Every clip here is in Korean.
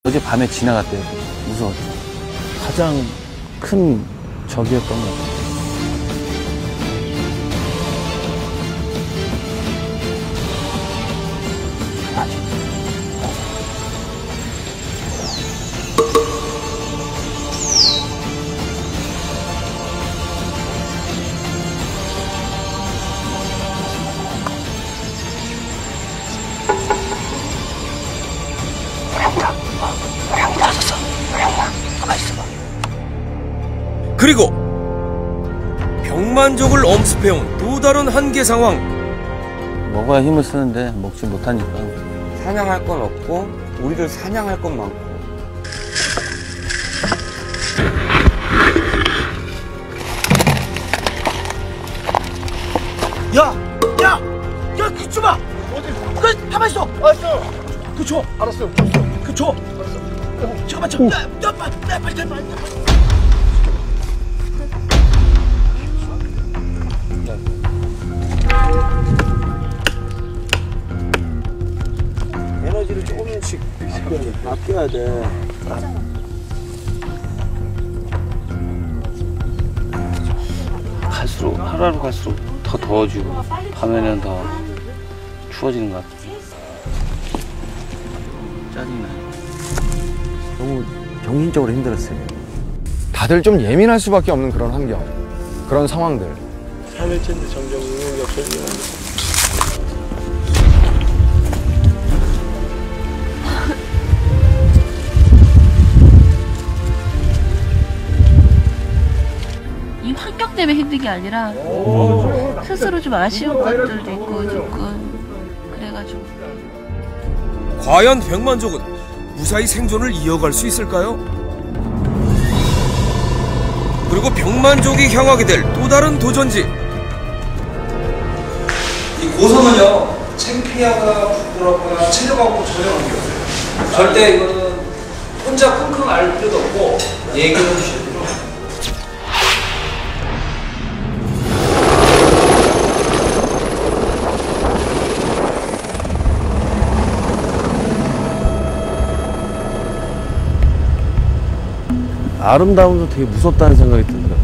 어제 밤에 지나갔대요. 무서워. 가장 큰 적이었던 것 같아요. 그리고 병만족을 엄습해온 또 다른 한계 상황. 먹어야 힘을 쓰는데 먹지 못하니까. 사냥할 건 없고 우리를 사냥할 건 많고. 그 줘봐. 어디? 가만 있어. 알았어. 그 줘. 알았어요. 그 줘. 알았어. 잠깐만. 빨리. 에너지를 조금씩 아껴야 돼. 갈수록 하루하루 갈수록 더 더워지고 밤에는 더 추워지는 것 같아요. 짜증나요. 너무 정신적으로 힘들었어요. 다들 좀 예민할 수밖에 없는 그런 환경, 그런 상황들. 3일째인데 점점 능력이 없어지는. 이 환경 때문에 힘든 게 아니라 스스로 좀 아쉬운 것들도 있고 조금 그래가지고. 과연 병만족은 무사히 생존을 이어갈 수 있을까요? 그리고 병만족이 향하게 될 또 다른 도전지. 이 고성은요, 창피하거나 부끄럽거나 체력하고 전혀 관계없어요. 절대 이거는 혼자 끙끙 앓을 필요도 없고 얘기해 주셔야 돼요. 아름다움도 되게 무섭다는 생각이 들더라고요.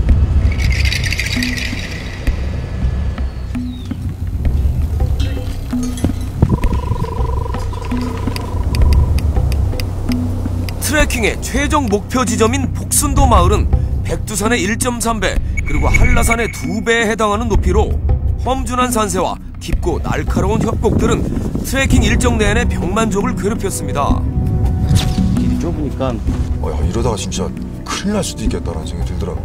트레킹의 최종 목표 지점인 복순도 마을은 백두산의 1.3배 그리고 한라산의 2배에 해당하는 높이로 험준한 산세와 깊고 날카로운 협곡들은 트레킹 일정 내내 병만족을 괴롭혔습니다. 길이 좁으니까 야, 이러다가 진짜 큰일 날 수도 있겠다라는 생각이 들더라고.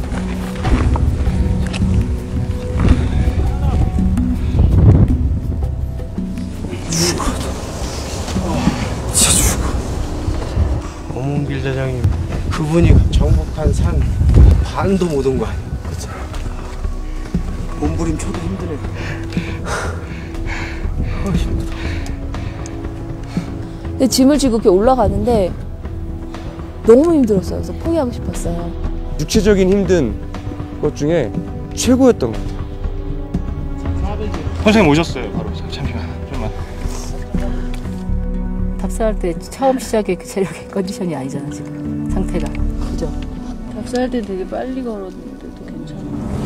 어문길 대장님, 그분이 정복한 산 반도 못 온 거 아니야? 그치? 몸부림쳐도 힘드네. 힘들어. 근데 짐을 지고 이렇게 올라가는데 너무 힘들었어요. 그래서 포기하고 싶었어요. 육체적인 힘든 것 중에 최고였던 것 같아요. 선생님 오셨어요. 바로 잠시만 좀만. 답사할 때 처음 시작에 그 체력의 컨디션이 아니잖아 지금 상태가. 그죠? 답사할 때 되게 빨리 걸었는데도 괜찮아.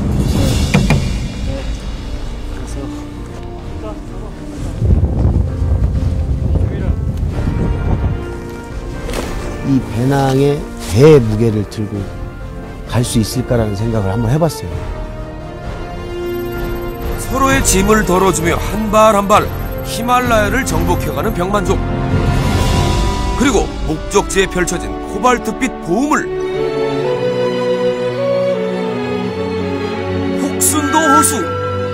이 배낭에 배의 무게를 들고 갈 수 있을까라는 생각을 한번 해봤어요. 서로의 짐을 덜어주며 한 발 한 발 히말라야를 정복해가는 병만족. 그리고 목적지에 펼쳐진 코발트빛 보물. 복순도 호수.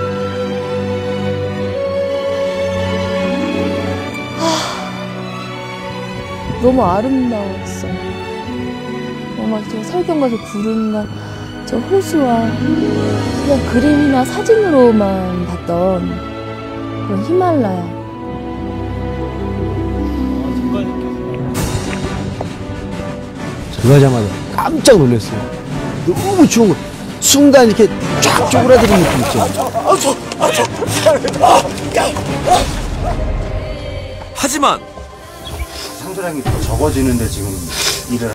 너무 아름다웠어. 정말 저 설경 가서 구름과 저 호수와 그냥 그림이나 사진으로만 봤던 그런 히말라야. 들어가자마자 깜짝 놀랐어요. 너무 좋은 거. 순간 이렇게 쫙 쪼그라드는 느낌 있죠. 하지만 차수량이 더 적어지는데 지금 일을